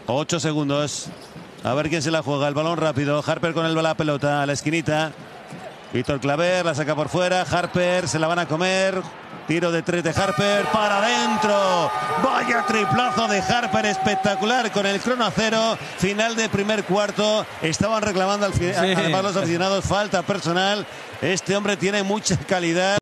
8 segundos. A ver quién se la juega. El balón rápido. Harper con la pelota a la esquinita. Víctor Claver la saca por fuera. Harper se la van a comer. Tiro de 3 de Harper. Para adentro. Vaya triplazo de Harper espectacular con el crono a 0. Final de primer cuarto. Estaban reclamando al final. Además los aficionados falta personal. Este hombre tiene mucha calidad.